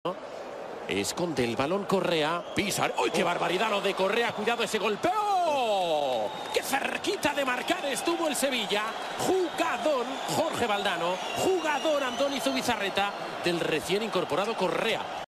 Esconde el balón Correa. Pisa. ¡Uy, qué barbaridad lo de Correa! Cuidado ese golpeo. ¡Qué cerquita de marcar estuvo el Sevilla! Jugador Jorge Valdano. Jugador Andoni Zubizarreta del recién incorporado Correa.